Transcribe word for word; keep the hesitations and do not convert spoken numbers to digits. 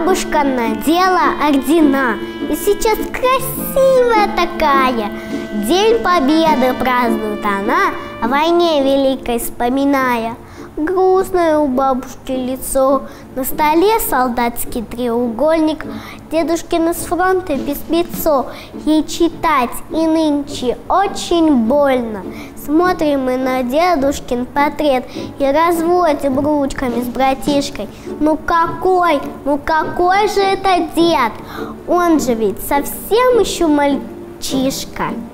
Бабушка надела ордена, и сейчас красивая такая. День Победы празднует она, о войне великой вспоминая. Грустное у бабушки лицо, на столе солдатский треугольник. Дедушкин с фронта письмецо, ей читать и нынче очень больно. Смотрим мы на дедушкин портрет и разводим ручками с братишкой. Ну какой, ну какой же это дед? Он же ведь совсем еще мальчишка.